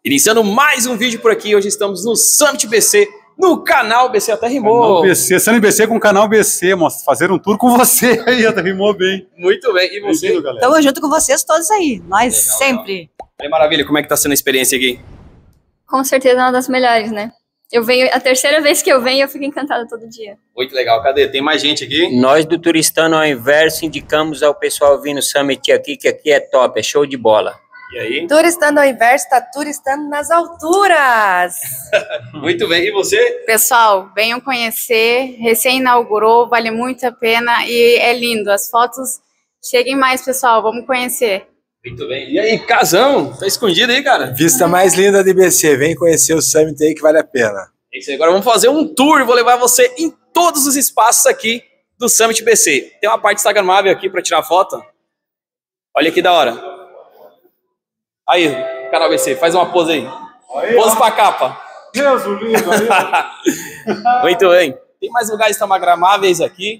Iniciando mais um vídeo por aqui, hoje estamos no Summit BC, no canal BC, até rimou. Canal BC, Summit BC com o canal BC, fazer um tour com você aí, até rimou bem. Muito bem, e você? Estamos junto com vocês todos aí, nós legal, sempre. É maravilha, como é que tá sendo a experiência aqui? Com certeza é uma das melhores, né? Eu venho, a terceira vez que eu venho, eu fico encantada todo dia. Muito legal, cadê? Tem mais gente aqui? Nós do Turistano ao Inverso indicamos ao pessoal vir no Summit aqui, que aqui é top, é show de bola. E aí? Turistando ao Inverso, tá turistando nas alturas. Muito bem, e você? Pessoal, venham conhecer, recém-inaugurou, vale muito a pena e é lindo. As fotos, cheguem mais, pessoal, vamos conhecer. Muito bem, e aí, Casão? Tá escondido aí, cara? Vista mais linda de BC, vem conhecer o Summit aí que vale a pena. É isso aí, agora vamos fazer um tour, vou levar você em todos os espaços aqui do Summit BC. Tem uma parte instagramável aqui para tirar foto. Olha que da hora. Aí, canal BC, faz uma pose aí. Pose pra capa. Deus, o lindo aí. Muito bem. Tem mais lugares instagramáveis aqui.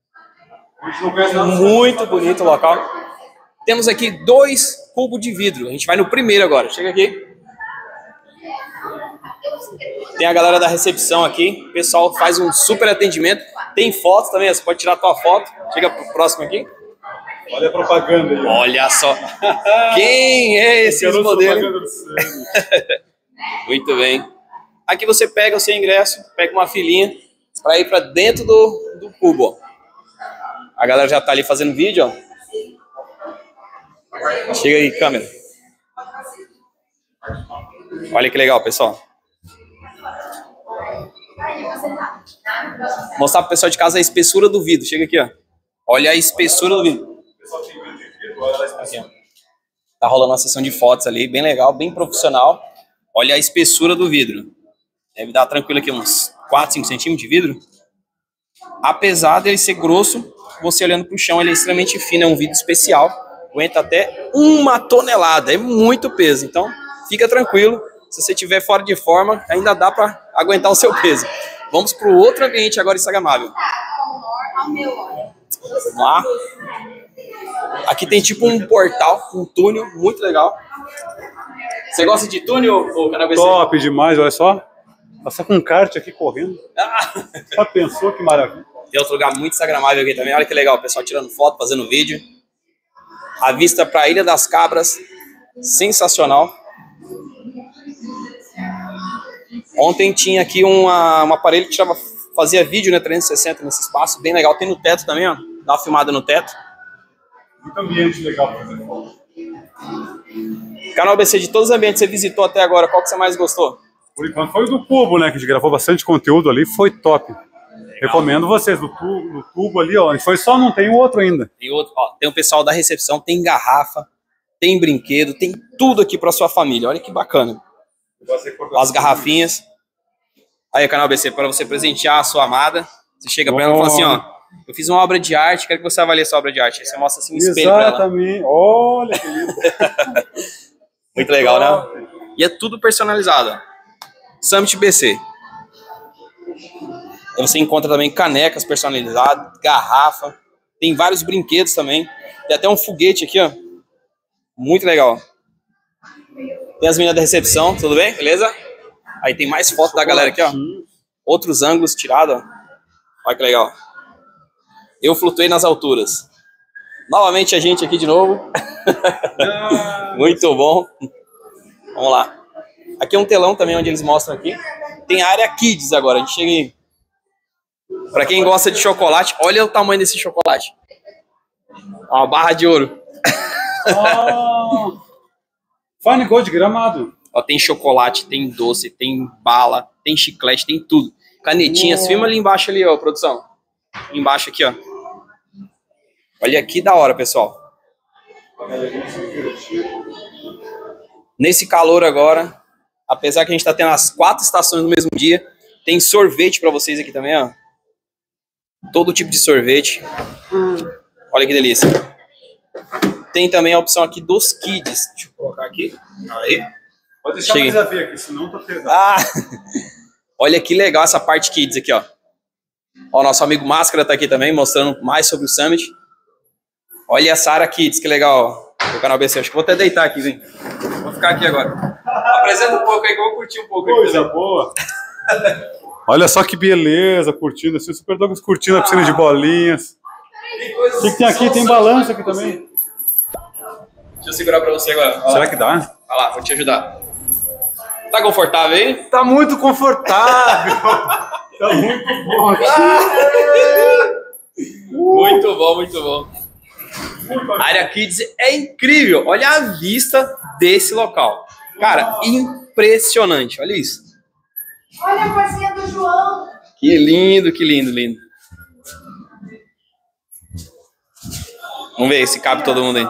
Muito bonito o local. Temos aqui 2 cubos de vidro. A gente vai no primeiro agora. Chega aqui. Tem a galera da recepção aqui. O pessoal faz um super atendimento. Tem fotos também, você pode tirar a tua foto. Chega pro próximo aqui. Olha a propaganda aí. Olha só. Quem é esse modelo? Muito bem. Aqui você pega o seu ingresso, pega uma filinha para ir para dentro do cubo. Ó. A galera já tá ali fazendo vídeo, ó. Chega aí, câmera. Olha que legal, pessoal. Mostrar pro pessoal de casa a espessura do vidro. Chega aqui, ó. Olha a espessura do vidro. Aqui, tá rolando uma sessão de fotos ali, bem legal, bem profissional. Olha a espessura do vidro. Deve dar tranquilo aqui uns 4, 5 centímetros de vidro. Apesar dele ser grosso, você olhando pro chão, ele é extremamente fino, é um vidro especial. Aguenta até 1 tonelada, é muito peso. Então, fica tranquilo. Se você estiver fora de forma, ainda dá para aguentar o seu peso. Vamos pro outro ambiente agora instagramável. Vamos lá. Aqui tem tipo um portal, um túnel, muito legal. Você gosta de túnel, ou canal BC? Top demais, olha só. Passar com um kart aqui correndo. Já pensou que maravilha? Tem outro lugar muito instagramável aqui também. Olha que legal, o pessoal tirando foto, fazendo vídeo. A vista para a Ilha das Cabras, sensacional. Ontem tinha aqui um aparelho que fazia vídeo, né, 360 nesse espaço, bem legal. Tem no teto também, ó. Dá uma filmada no teto. Muito ambiente legal para fazer foto. Canal BC, de todos os ambientes que você visitou até agora, qual que você mais gostou? Por enquanto foi o do Cubo, né? Que a gente gravou bastante conteúdo ali, foi top. Legal. Recomendo vocês, do tubo ali, ó. Foi só, não tem o outro ainda. Tem outro, ó. Tem o pessoal da recepção, tem garrafa, tem brinquedo, tem tudo aqui para sua família. Olha que bacana. As garrafinhas. Aí, canal BC, para você presentear a sua amada. Você chega para ela e fala assim, ó. Eu fiz uma obra de arte, quero que você avalie essa obra de arte. Aí você mostra assim um espelho pra ela. Exatamente. Olha que lindo. Muito legal, né? E é tudo personalizado. Ó. Summit BC. Aí você encontra também canecas personalizadas, garrafa. Tem vários brinquedos também. Tem até um foguete aqui, ó. Muito legal. Tem as meninas da recepção, tudo bem? Beleza? Aí tem mais fotos da galera aqui, ó. Outros ângulos tirados, ó. Olha que legal. Eu flutuei nas alturas. Novamente a gente aqui de novo. Muito bom. Vamos lá. Aqui é um telão também onde eles mostram aqui. Tem a área Kids agora. A gente chega aí. Pra quem gosta de chocolate, olha o tamanho desse chocolate. Uma barra de ouro. Fine Gold Gramado. Ó, tem chocolate, tem doce, tem bala, tem chiclete, tem tudo. Canetinhas. Filma ali embaixo ali, ó, produção. Embaixo aqui, ó. Olha que da hora, pessoal. Nesse calor agora, apesar que a gente tá tendo as 4 estações no mesmo dia, tem sorvete pra vocês aqui também, ó. Todo tipo de sorvete. Olha que delícia. Tem também a opção aqui dos kids. Deixa eu colocar aqui. Aí. Pode deixar mais a ver aqui, senão tá pesado. Olha que legal essa parte kids aqui, ó. Ó, nosso amigo Máscara tá aqui também, mostrando mais sobre o Summit. Olha essa área Kids, que legal. O canal BC, acho que vou até deitar aqui, vem. Vou ficar aqui agora. Apresenta um pouco aí que eu vou curtir um pouco. Coisa boa. Olha só que beleza, curtindo assim, o Super Douglas curtindo a piscina de bolinhas. O que tem aqui? Tem balanço aqui também. Deixa eu segurar pra você agora. Será que dá? Vai lá, vou te ajudar. Tá confortável aí? Tá muito confortável. Tá muito bom aqui. Muito bom, muito bom. A área Kids é incrível. Olha a vista desse local. Cara, impressionante. Olha isso. Olha a coisinha do João. Que lindo, lindo. Vamos ver se cabe todo mundo aí.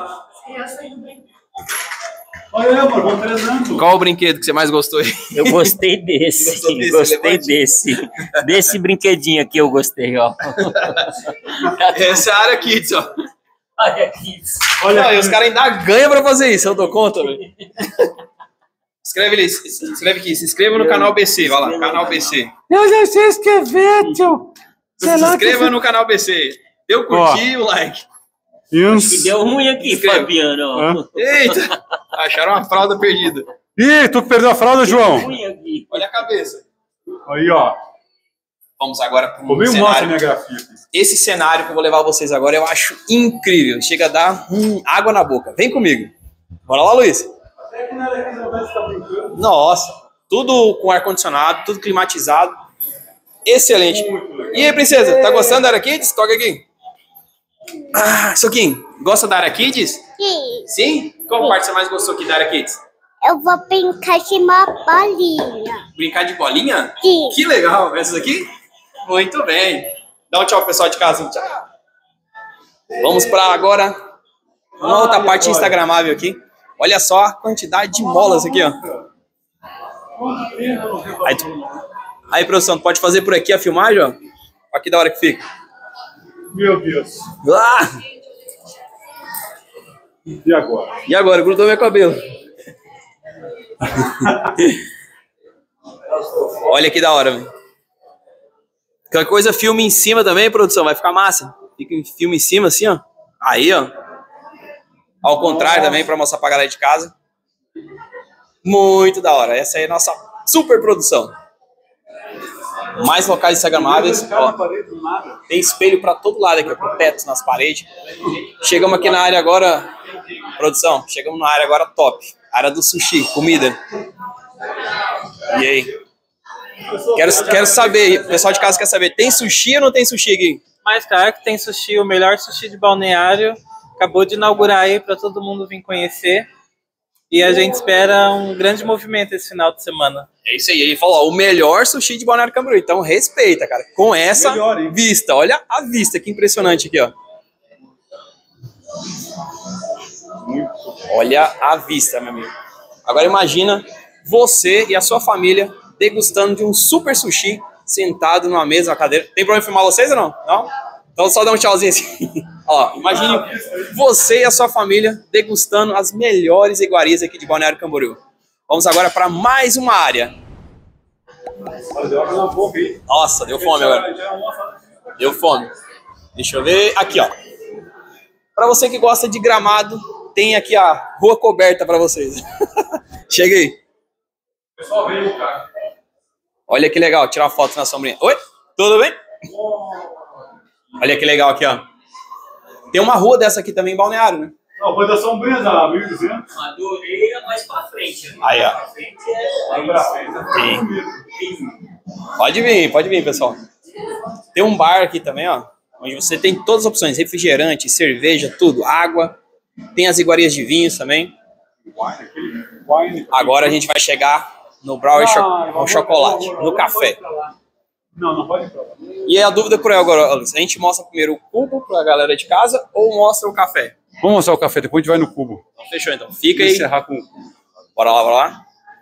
Olha, amor, vamos treinando. Qual o brinquedo que você mais gostou aí? Eu gostei desse. Gostei desse. Desse brinquedinho aqui eu gostei, ó. Essa é a área Kids, ó. Olha aqui. Olha aí, os caras ainda ganham pra fazer isso, eu dou conta, velho. Escreve ali, escreve aqui, se inscreva no canal BC, vai lá, canal BC. Eu já sei escrever, tio. Se inscreva no canal BC. Deu curtir, o like. Que deu ruim aqui, Escreva. Fabiano. Ó. Eita, acharam uma fralda perdida. Ih, tu que perdeu a fralda, João. Ruim aqui. Olha a cabeça. Aí, ó. Vamos agora para um Como mostra a cenário. minha grafia aqui. Esse cenário que eu vou levar vocês agora eu acho incrível. Chega a dar água na boca. Vem comigo. Bora lá, Luiz. Nossa, tudo com ar-condicionado, tudo climatizado. Excelente. E aí, princesa, tá gostando da área Kids? Toca aqui. Ah, Soquinho, gosta da área Kids? Sim, Sim? Qual parte você mais gostou aqui da área Kids? eu vou brincar de uma bolinha. Brincar de bolinha? Sim. Que legal. Essas aqui? Muito bem. Dá um tchau pro pessoal de casa. Tchau. Vamos para agora uma outra parte instagramável aqui. Olha só a quantidade de molas aqui, ó. Aí, produção, pode fazer por aqui a filmagem, ó. Olha que da hora que fica. Meu Deus. Ah! E agora? E agora? Grudou meu cabelo. Olha que da hora, velho. Qualquer coisa, filme em cima também, produção. Vai ficar massa. Fica em filme em cima, assim, ó. Aí, ó. Ao contrário também, pra mostrar pra galera de casa. Muito da hora. Essa aí é a nossa super produção. Mais locais instagramáveis. Ó. Tem espelho pra todo lado aqui, ó. Pro teto, nas paredes. Chegamos aqui na área agora... Produção, chegamos na área agora top. Área do sushi, comida. E aí? Quero saber, o pessoal de casa quer saber, tem sushi ou não tem sushi aqui? Mais claro que tem sushi, o melhor sushi de Balneário. Acabou de inaugurar aí para todo mundo vir conhecer. E a gente espera um grande movimento esse final de semana. É isso aí, ele falou, ó, o melhor sushi de Balneário Camboriú. Então respeita, cara, com essa vista. Olha a vista, que impressionante aqui, ó. Olha a vista, meu amigo. Agora imagina você e a sua família degustando de um super sushi sentado numa mesa, na cadeira. Tem problema filmar vocês ou não? Não? Então só dá um tchauzinho assim. Ó, imagine você e a sua família degustando as melhores iguarias aqui de Balneário Camboriú. Vamos agora para mais uma área. Nossa, deu fome agora. Deu fome. Deixa eu ver. Aqui, ó. Para você que gosta de gramado, tem aqui a rua coberta para vocês. Chega aí. Pessoal, veio, cara. Olha que legal, tirar foto na sombrinha. Oi, tudo bem? Olha que legal aqui, ó. Tem uma rua dessa aqui também em Balneário, né? Não, foi da sombrinha da 1200. Adorei mais pra frente. Aí, ó. Pode vir, pessoal. Tem um bar aqui também, ó. Onde você tem todas as opções. Refrigerante, cerveja, tudo. Água. Tem as iguarias de vinhos também. Agora a gente vai chegar no brownie ao chocolate, no café. Não pode ir pra lá. E a dúvida cruel agora, a gente mostra primeiro o cubo pra galera de casa ou mostra o café? Vamos mostrar o café, depois a gente vai no cubo. Então, fechou então. Fica aí. Encerrar com... Bora lá.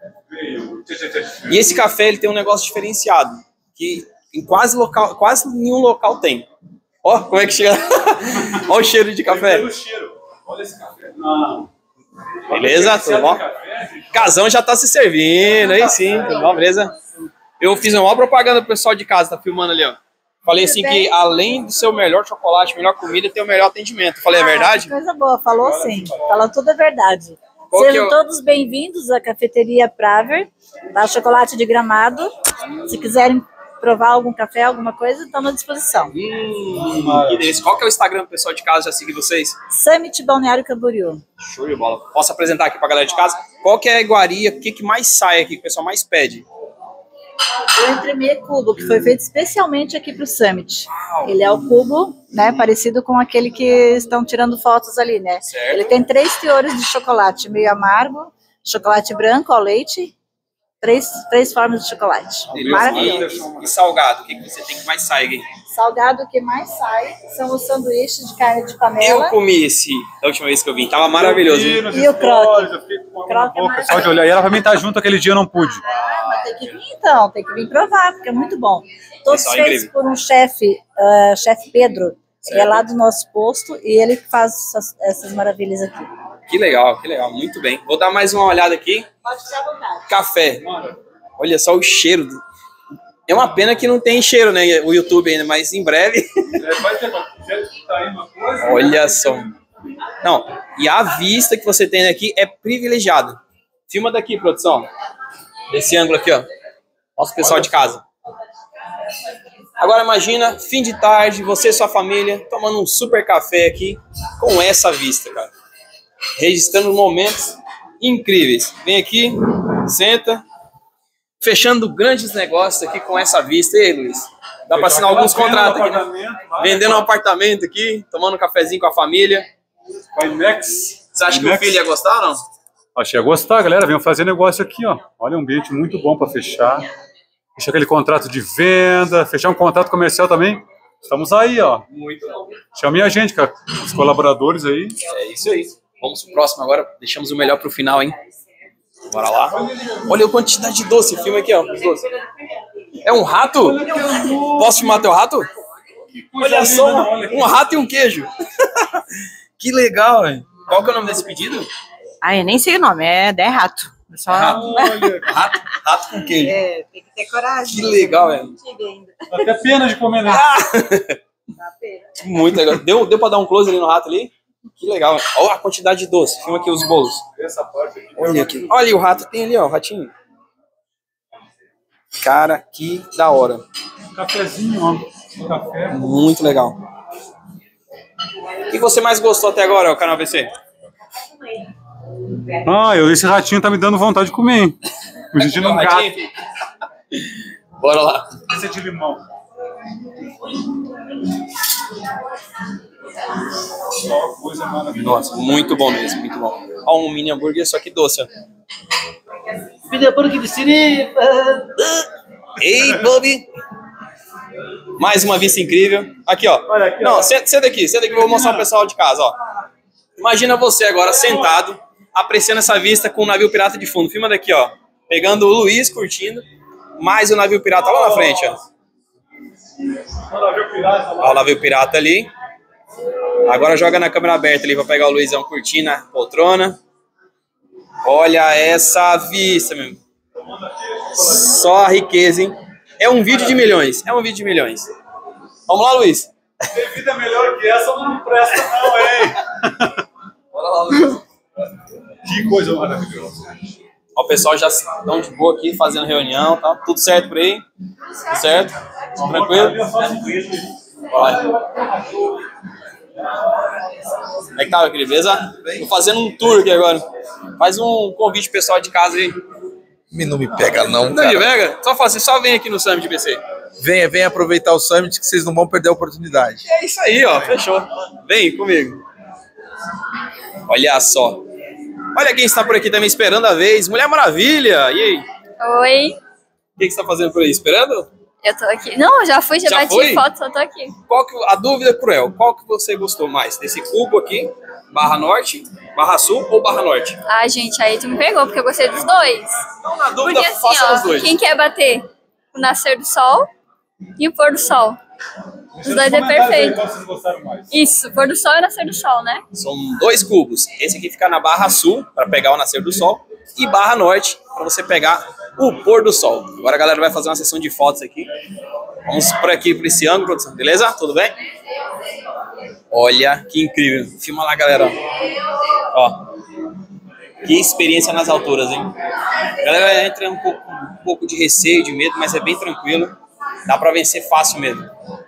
E esse café, ele tem um negócio diferenciado, que em quase nenhum local tem. Ó, como é que chega. Ó o cheiro de café. Olha esse café. Beleza? Tudo bom? Casão já tá se servindo, aí sim, tudo bom, beleza? Eu fiz uma propaganda pro pessoal de casa, tá filmando ali, ó. Falei assim que além do seu melhor chocolate, melhor comida, tem o melhor atendimento. Falei, é verdade? Coisa boa, falou sim. Falou tudo é verdade. Sejam todos bem-vindos à cafeteria Praver, tá? Chocolate de Gramado. Se quiserem provar algum café, alguma coisa, estamos à disposição. Que delícia. Qual que é o Instagram do pessoal de casa já seguir vocês? Summit Balneário Camboriú. Show de bola. Posso apresentar aqui pra galera de casa? Qual que é a iguaria? O que mais sai aqui, que o pessoal mais pede? O entremê cubo, que foi feito especialmente aqui para o Summit. Ele é o cubo, né, parecido com aquele que estão tirando fotos ali, né? Certo. Ele tem 3 teores de chocolate, meio amargo, chocolate branco ao leite, três formas de chocolate. Maravilhoso. E salgado? O que você tem que mais sai aqui? Salgado, o que mais sai são os sanduíches de carne de panela. Eu comi esse da última vez que eu vim, tava maravilhoso. E o croque. Só de olhar. E ela pra mim tá junto aquele dia eu não pude. Mas tem que vir então, tem que vir provar, porque é muito bom. Todos Pessoal, feitos incrível. por um chefe, chefe Pedro. Ele é lá do nosso posto e ele faz essas maravilhas aqui. Que legal, muito bem. Vou dar mais uma olhada aqui. Pode ficar à vontade. Café. Olha só o cheiro. É uma pena que não tem cheiro, né? O YouTube ainda, mas em breve. Olha só. Não, e a vista que você tem aqui é privilegiada. Filma daqui, produção. Desse ângulo aqui, ó. Nosso pessoal de casa. Agora imagina, fim de tarde, você e sua família tomando um super café aqui com essa vista, cara. Registrando momentos incríveis. Vem aqui, senta. Fechando grandes negócios aqui com essa vista. E aí, Luiz? Dá para assinar alguns contratos aqui, né? Vendendo um apartamento aqui, tomando um cafezinho com a família. Você acha que o filho ia gostar ou não? Achei ia gostar, galera. Venham fazer negócio aqui, ó. Olha, um ambiente muito bom para fechar. Fechar aquele contrato de venda, fechar um contrato comercial também. Estamos aí, ó. Muito bom. Chame a gente, cara. Os colaboradores aí. É isso aí. Vamos pro próximo agora. Deixamos o melhor pro final, hein? Bora lá. Olha a quantidade de doce. Filma aqui, ó. Os doces. É um rato? Posso filmar teu rato? Olha só, um rato e um queijo. Que legal, velho. Qual que é o nome desse pedido? Ah, eu nem sei o nome, é rato. Só... Rato com queijo. É, tem que ter coragem. Que legal, velho. Dá até pena de comer, né? Muito legal. Deu pra dar um close ali no rato ali? Que legal. Olha a quantidade de doce. Filma aqui os bolos. Essa parte aqui. Olha aqui. Olha ali o rato. Tem ali, ó, o ratinho. Cara, que da hora. Cafezinho, ó. Café. Muito legal. O que você mais gostou até agora, o canal VC? Ah, esse ratinho tá me dando vontade de comer, hein? Me sentindo um gato. Bora lá. Esse é de limão. Só coisa maravilhosa. Nossa, muito bom mesmo, muito bom. Ó, um mini hambúrguer, só que doce, ó. Mini hambúrguer de siripa. Ei, Bobby! Mais uma vista incrível. Aqui, ó. Olha aqui, não, ó. senta aqui, que eu vou mostrar pro pessoal de casa, ó. Imagina você agora sentado, apreciando essa vista com o navio pirata de fundo. Filma daqui, ó. Pegando o Luiz, curtindo, mais o navio pirata lá na frente, ó. Ó o navio pirata ali. Agora joga na câmera aberta ali pra pegar o Luizão curtindo a poltrona. Olha essa vista, meu. Só a riqueza, hein? É um vídeo de milhões. É um vídeo de milhões. Vamos lá, Luiz. Tem vida melhor que essa, não presta não, hein? Bora lá, Luiz. Que coisa maravilhosa. Ó, o pessoal já estão de boa aqui, fazendo reunião, tá? Tudo certo por aí? Tudo certo? Tranquilo? Vai. Como é que tá, meu querido? Beleza? Tô fazendo um tour aqui agora. Faz um convite pro pessoal de casa aí. Não me pega não, Não cara. me pega? Só fala assim, só vem aqui no Summit BC. Venha aproveitar o Summit que vocês não vão perder a oportunidade. É isso aí, ó. Fechou. Vem comigo. Olha só. Olha quem está por aqui também esperando a vez. Mulher Maravilha. E aí? Oi, O que você está fazendo por aí? Esperando? eu tô aqui. Não, já fui, já Já bati foi? foto, só tô aqui. A dúvida é cruel. Qual que você gostou mais? Desse cubo aqui, Barra Norte, Barra Sul ou Barra Norte? Ah, gente, aí tu me pegou, porque eu gostei dos dois. Então, na dúvida, Porque assim, faça os ó, dois. quem quer bater? O nascer do sol e o pôr do sol. Os dois é perfeito. Vocês gostaram mais. Isso, pôr do sol e nascer do sol, né? São 2 cubos. Esse aqui fica na Barra Sul, para pegar o nascer do sol, e Barra Norte, para você pegar o pôr do sol. Agora a galera vai fazer uma sessão de fotos aqui. Vamos por aqui, por esse ângulo, produção. Beleza? Tudo bem? Olha que incrível. Filma lá, galera. Ó. Que experiência nas alturas, hein? A galera entra um pouco de receio, de medo, mas é bem tranquilo. Dá pra vencer fácil mesmo.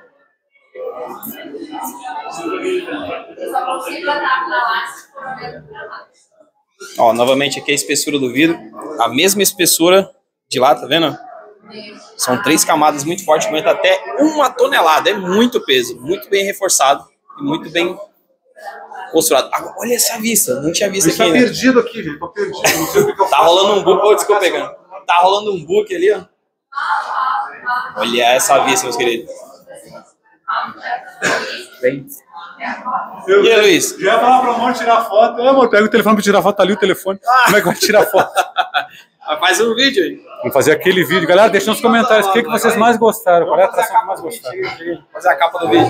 Ó, novamente aqui a espessura do vidro. A mesma espessura de lá, tá vendo? São 3 camadas muito fortes, aguenta até 1 tonelada. É muito peso, muito bem reforçado e muito bem costurado. Agora, olha essa vista, não tinha visto aqui ainda. Tá perdido aqui, gente, tô perdido. Não sei o que eu Tá rolando um book, desculpa pegando. Tá rolando um book ali, ó. Olha essa vista, meus queridos. Bem. E aí, Luiz? Já ia falar pro amor tirar foto. Amor, pega o telefone pra tirar foto, tá ali o telefone. Como é que vai tirar foto? Faz um vídeo aí. Vamos fazer aquele vídeo. Galera, deixa nos comentários o que vocês mais gostaram. Qual é a atração que mais gostaram? Fazer a capa do vídeo.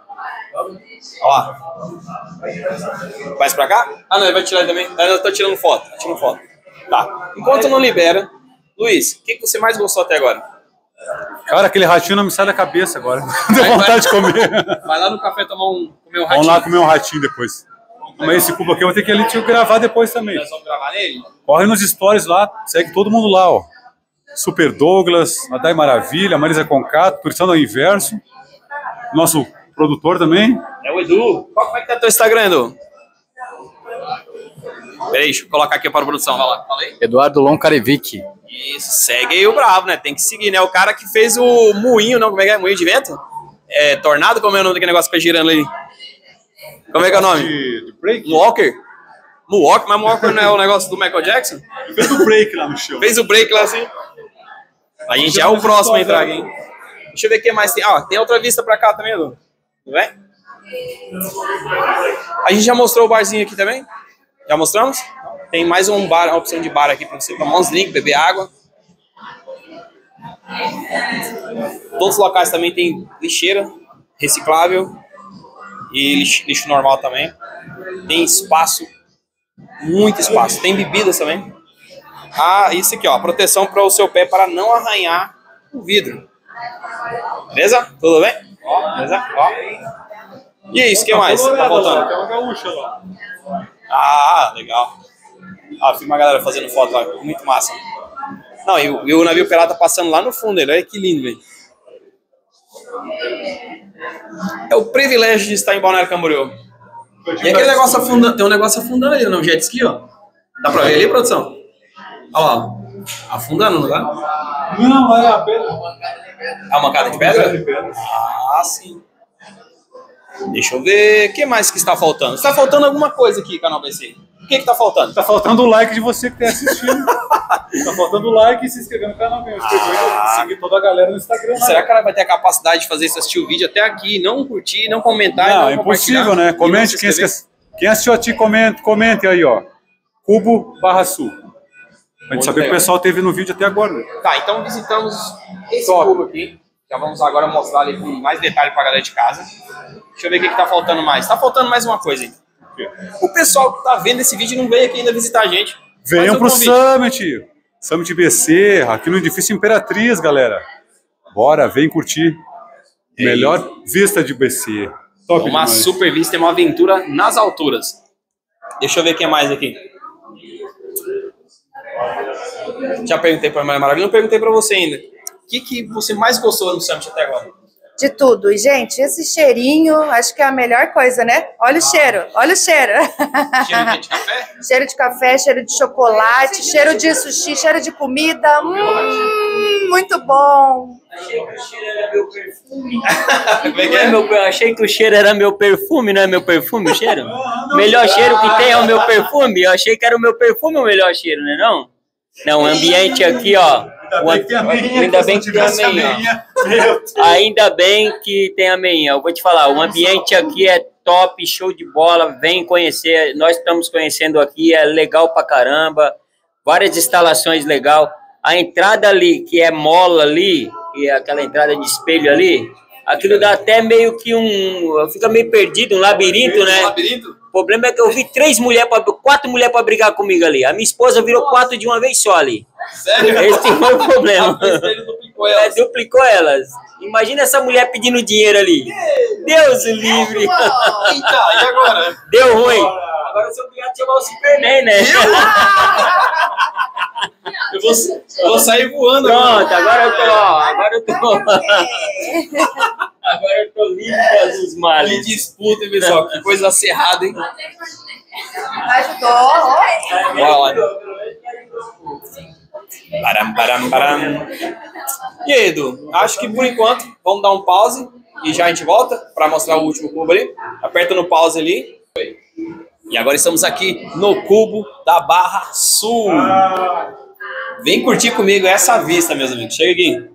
Ó. Mais pra cá? Ah, não, ele vai tirar aí também. Eu tô tirando foto. Tá. Enquanto não libera, Luiz, o que você mais gostou até agora? Cara, aquele ratinho não me sai da cabeça agora. Deu vontade de comer. Vai lá no café comer um ratinho. Vamos lá comer um ratinho depois. Mas esse cubo aqui eu vou ter que ali gravar depois também. Nós vamos gravar nele? Corre nos stories lá, segue todo mundo lá, ó. Super Douglas, a Dai Maravilha, Marisa Concato, Turistando ao Inverso. Nosso produtor também. É o Edu. Como é que tá teu Instagram, Edu? Peraí, deixa eu colocar aqui para a produção. Vai lá. Falei? Eduardo Loncarevic. Isso, segue aí o bravo, né? Tem que seguir, né? O cara que fez o moinho, não? Como é que é? Moinho de vento? É, tornado? Como é o nome daquele negócio que fica girando ali? Como é que é o nome? De break? Moonwalker? Moonwalker? Mas Moonwalker não é o negócio do Michael Jackson? Ele fez o break lá no show. Fez o break lá, assim. A gente é o próximo a entrar aqui, hein? Deixa eu ver o que mais tem. Ah, tem outra vista pra cá também, Edu. Tudo bem? A gente já mostrou o barzinho aqui também? Já mostramos? Tem mais um bar, uma opção de bar aqui pra você tomar uns drinks, beber água. Todos os locais também tem lixeira reciclável e lixo normal também. Tem espaço, muito espaço. Tem bebidas também. Ah, isso aqui, ó, proteção para o seu pé para não arranhar o vidro. Beleza? Tudo bem? Ó, beleza? Ó. E é isso, o que mais? Tá faltando? Tem uma gaúcha lá. Ah, legal. Ah, filma a galera fazendo foto lá, muito massa. Não, e o navio pirata passando lá no fundo, olha que lindo, velho. É o privilégio de estar em Balneário Camboriú. E aquele negócio afundando, tem um negócio afundando ali no jet ski, ó. Dá pra ver ali, produção? Olha lá, ó. Afundando, não dá? Não, é a pedra. É uma casa de pedra? Ah, sim. Deixa eu ver, o que mais que está faltando? Está faltando alguma coisa aqui, canal BC. O que está faltando? Tá faltando o like de você que está assistindo. Tá faltando o like e se inscrever no canal mesmo. Seguir toda a galera no Instagram. Será que ela vai ter a capacidade de fazer isso, assistir o vídeo até aqui, não curtir, não comentar? Não, é impossível, né? Comente, quem assistiu a ti, comente aí, ó. Cubo/Sul. Pra gente saber que o pessoal teve no vídeo até agora. Né? Tá, então visitamos esse cubo aqui. Já vamos agora mostrar ali com mais detalhe pra galera de casa. Deixa eu ver o que tá faltando mais. Tá faltando mais uma coisa aí. O pessoal que tá vendo esse vídeo não veio aqui ainda visitar a gente. Venham pro Summit. Summit BC, aqui no edifício Imperatriz, galera. Bora, vem curtir. Melhor vista de BC. Top uma demais. Super vista, é uma aventura nas alturas. Deixa eu ver o que é mais aqui. Já perguntei pra Maria Maravilha, não perguntei pra você ainda. O que você mais gostou no Summit até agora? De tudo. E, gente, esse cheirinho, acho que é a melhor coisa, né? Olha o cheiro, olha o cheiro. Cheiro de café? Cheiro de café, cheiro de chocolate, cheiro de sushi, cheiro de comida. Muito bom. Achei que o cheiro era meu perfume. Achei que o cheiro era meu perfume, não é meu perfume o cheiro? O melhor cheiro que tem é o meu perfume. Eu achei que era o meu perfume o melhor cheiro, né não? Não, o ambiente aqui, ó. Ainda bem que tem a meinha. Ainda bem que tem a meinha. Eu vou te falar, o ambiente aqui é top, show de bola. Vem conhecer, nós estamos conhecendo aqui, é legal pra caramba. Várias instalações legal. A entrada ali, que é mola ali, e aquela entrada de espelho ali, aquilo dá até meio que fica meio perdido, um labirinto, né? O problema é que eu vi 4 mulheres para brigar comigo ali. A minha esposa virou 4 de uma vez só ali. Sério? Esse foi o problema. Ele duplicou elas. Duplicou elas. Imagina essa mulher pedindo dinheiro ali. Deus o livre. Eita, e agora? Deu ruim. agora eu sou obrigado a chamar o Superman, né? Eu vou sair voando. Pronto, agora eu tô, ó, agora eu tô livre dos males. Que disputa, hein, pessoal? Que coisa acerrada, hein? Ajudou. Bora lá. Param. E aí, Edu? Acho que por enquanto vamos dar um pause e já a gente volta para mostrar o último cubo ali. Aperta no pause ali. E agora estamos aqui no cubo da Barra Sul. Vem curtir comigo essa vista, meus amigos. Chega aqui.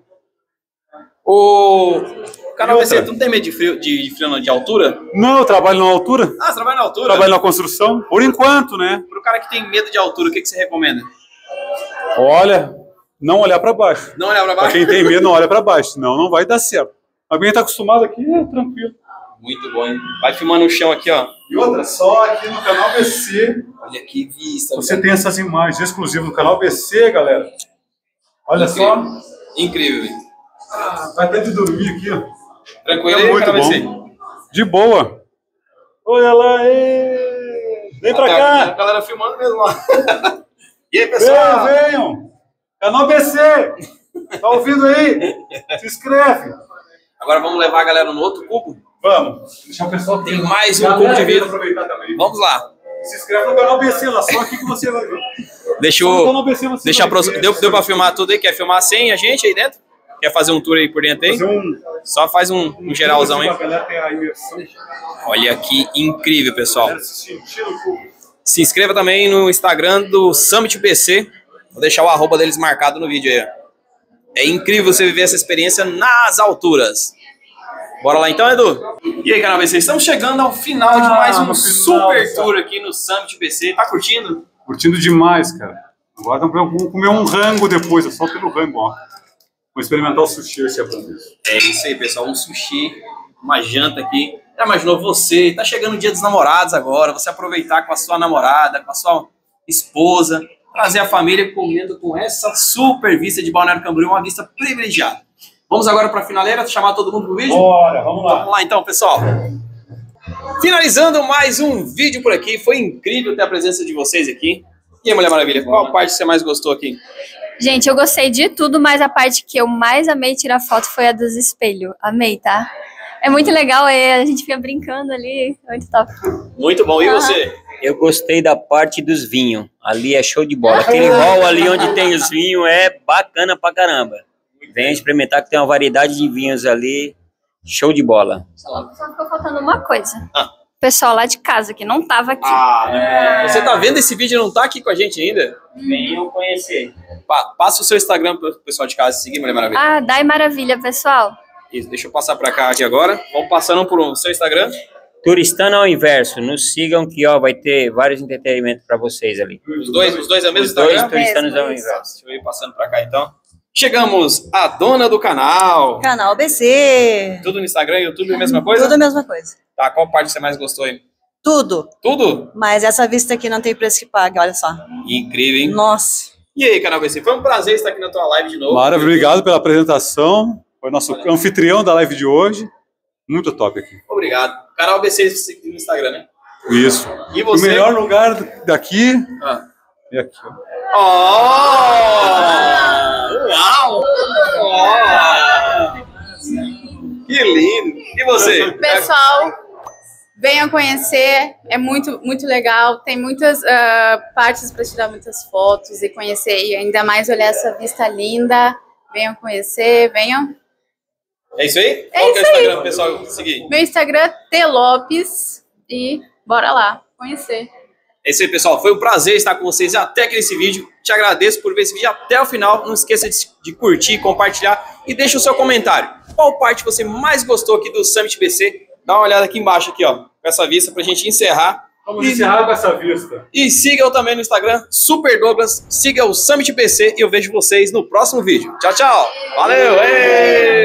O canal BC, tu não tem medo de frio, de altura? Não, eu trabalho na altura. Ah, você trabalha na altura? Trabalho na construção, por enquanto, né? Para o cara que tem medo de altura, o que você recomenda? Olha, não olhar para baixo. Não olhar para baixo? Pra quem tem medo, não olha para baixo, senão não vai dar certo. Mas quem tá acostumado aqui, é tranquilo. Muito bom, hein? Vai filmando o chão aqui, ó. E outra, só aqui no canal BC. Olha que vista. Você tem essas imagens exclusivas no canal BC, galera. Olha só. Incrível, hein? Vai até de dormir aqui, ó. Tranquilo, é muito canal bom. BC. De boa. Olha lá, ê. Vem pra cá. A galera filmando mesmo lá. E aí, pessoal? Venham. Canal BC. Tá ouvindo aí? Se inscreve. Agora vamos levar a galera no outro cubo? Vamos. Deixar o pessoal tem mais um cubo de vidro. Aproveitar também. Vamos lá. Se inscreve no canal BC lá, só aqui que você vai ver. Deu pra filmar tudo aí? Quer filmar sem a gente aí dentro? Quer fazer um tour aí por dentro aí? Só faz um geralzão aí. Olha que incrível, pessoal. Se inscreva também no Instagram do Summit BC. Vou deixar o arroba deles marcado no vídeo aí. É incrível você viver essa experiência nas alturas. Bora lá então, Edu? E aí, canal BC, estamos chegando ao final de mais um super tour aqui no Summit BC. Tá curtindo? Curtindo demais, cara. Agora vamos comer um rango depois, é só pelo rango, ó. Vou experimentar o sushi esse aprendiz. É isso aí, pessoal. Um sushi, uma janta aqui. Já imaginou você? Tá chegando o dia dos namorados agora. Você aproveitar com a sua namorada, com a sua esposa, trazer a família comendo com essa super vista de Balneário Camboriú, uma vista privilegiada. Vamos agora para a finaleira, chamar todo mundo pro vídeo? Bora, vamos lá. Vamos lá então, pessoal. Finalizando mais um vídeo por aqui. Foi incrível ter a presença de vocês aqui. E aí, Mulher Maravilha, qual parte você mais gostou aqui? Gente, eu gostei de tudo, mas a parte que eu mais amei tirar foto foi a dos espelhos. Amei, tá? É muito legal, a gente fica brincando ali, muito top. Muito bom, e você? Eu gostei da parte dos vinhos, ali é show de bola. Aquele hall ali onde tem os vinhos é bacana pra caramba. Venha experimentar que tem uma variedade de vinhos ali, show de bola. Só ficou faltando uma coisa. O pessoal lá de casa, que não tava aqui. Você tá vendo esse vídeo e não tá aqui com a gente ainda? Venham conhecer. Passa o seu Instagram pro pessoal de casa seguir, Mulher Maravilha. Dai Maravilha, pessoal. Isso, deixa eu passar pra cá aqui agora. Vamos passando pro seu Instagram. Turistando ao Inverso, nos sigam que ó, vai ter vários entretenimentos para vocês ali. Os dois é o mesmo Os dois Instagram? Turistando ao Inverso. Deixa eu ir passando pra cá então. Chegamos à dona do canal. Canal BC. Tudo no Instagram e YouTube, a mesma coisa? Tudo a mesma coisa. Tá, qual parte você mais gostou aí? Tudo. Tudo? Mas essa vista aqui não tem preço que pague, olha só. Incrível, hein? Nossa. E aí, canal BC, foi um prazer estar aqui na tua live de novo. Maravilha, obrigado pela apresentação. Foi nosso anfitrião da live de hoje. Muito top aqui. Obrigado. Canal BC no Instagram, né? Isso. E você? O melhor lugar daqui é aqui. Uau! Que lindo! E você? Pessoal, venham conhecer, é muito legal, tem muitas partes para tirar muitas fotos e conhecer, e ainda mais olhar essa vista linda. Venham conhecer, venham. É isso aí? É Qual que é o isso aí. Instagram, pessoal, seguir? Meu Instagram é TLopes e bora lá conhecer. É isso aí, pessoal. Foi um prazer estar com vocês até aqui nesse vídeo. Te agradeço por ver esse vídeo até o final. Não esqueça de curtir, compartilhar e deixa o seu comentário. Qual parte você mais gostou aqui do Summit BC? Dá uma olhada aqui embaixo, aqui, ó, com essa vista, pra gente encerrar. Vamos encerrar com essa vista. E siga eu também no Instagram, Super Douglas. Siga o Summit BC e eu vejo vocês no próximo vídeo. Tchau, tchau. Valeu! Ei!